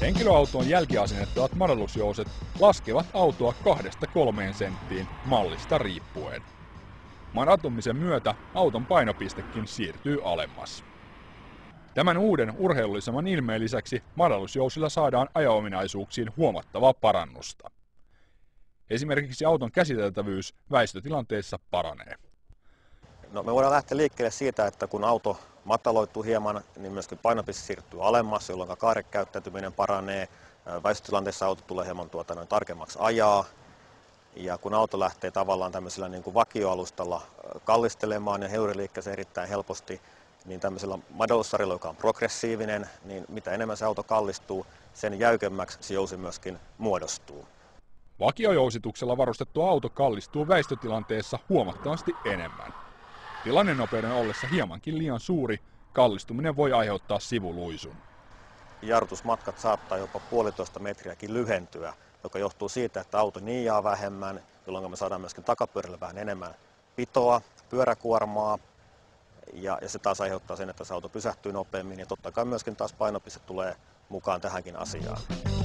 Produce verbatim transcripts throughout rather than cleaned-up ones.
Henkilöautoon jälkiasennettavat madallusjouset laskevat autoa kahdesta kolmeen senttiin mallista riippuen. Madaltumisen myötä auton painopistekin siirtyy alemmas. Tämän uuden urheilullisemman ilmeen lisäksi madallusjousilla saadaan ajo-ominaisuuksiin huomattavaa parannusta. Esimerkiksi auton käsiteltävyys väistötilanteessa paranee. No, me voidaan lähteä liikkeelle siitä, että kun auto mataloituu hieman, niin myöskin painopiste siirtyy alemmas, jolloin kaarekäyttäytyminen paranee. Väistötilanteessa auto tulee hieman tuota, noin tarkemmaksi ajaa. Ja kun auto lähtee tavallaan tämmöisellä niin kuin vakioalustalla kallistelemaan ja heuriliikkeeseen erittäin helposti, niin tämmöisellä madallussarjalla, joka on progressiivinen, niin mitä enemmän se auto kallistuu, sen jäykemmäksi se jousi myöskin muodostuu. Vakiojousituksella varustettu auto kallistuu väistötilanteessa huomattavasti enemmän. Tilannenopeuden ollessa hiemankin liian suuri, kallistuminen voi aiheuttaa sivuluisun. Jarrutusmatkat saattaa jopa puolitoista metriäkin lyhentyä, joka johtuu siitä, että auto niijaa vähemmän, jolloin me saadaan myöskin takapyörälle vähän enemmän pitoa, pyöräkuormaa. Ja, ja se taas aiheuttaa sen, että se auto pysähtyy nopeammin ja totta kai myöskin taas painopiste tulee mukaan tähänkin asiaan.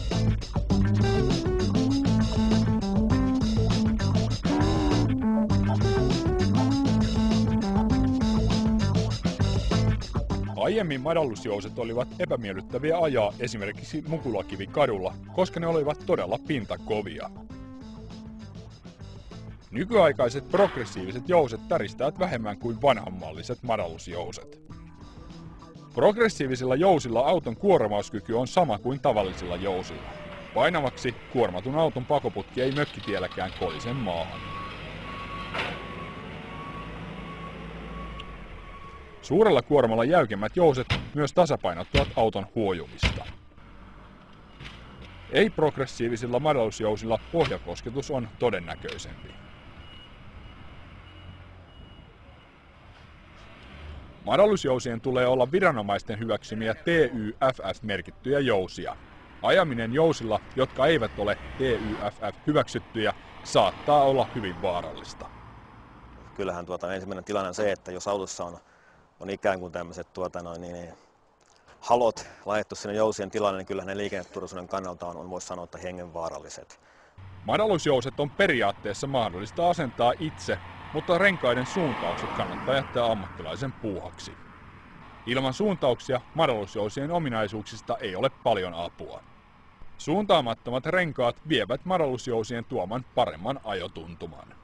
Aiemmin madallusjouset olivat epämiellyttäviä ajaa esimerkiksi Mukulakivikadulla, koska ne olivat todella pintakovia. Nykyaikaiset progressiiviset jouset täristävät vähemmän kuin vanhanmalliset madallusjouset. Progressiivisilla jousilla auton kuormauskyky on sama kuin tavallisilla jousilla. Painavaksi kuormatun auton pakoputki ei mökkitielläkään kolise maahan. Suurella kuormalla jäykemmät jouset myös tasapainottavat auton huojumista. Ei-progressiivisilla madallusjousilla pohjakosketus on todennäköisempi. Madallusjousien tulee olla viranomaisten hyväksymiä T Y F F-merkittyjä jousia. Ajaminen jousilla, jotka eivät ole T Y F F-hyväksyttyjä, saattaa olla hyvin vaarallista. Kyllähän tuota, ensimmäinen tilanne on se, että jos autossa on, on ikään kuin tämmöiset tuota, noin, niin, halot laitettu sinne jousien tilanne, niin kyllähän ne liikenneturvallisuuden kannalta on, on voisi sanoa, että hengenvaaralliset. Madallusjouset on periaatteessa mahdollista asentaa itse, mutta renkaiden suuntaukset kannattaa jättää ammattilaisen puuhaksi. Ilman suuntauksia madallusjousien ominaisuuksista ei ole paljon apua. Suuntaamattomat renkaat vievät madallusjousien tuoman paremman ajotuntuman.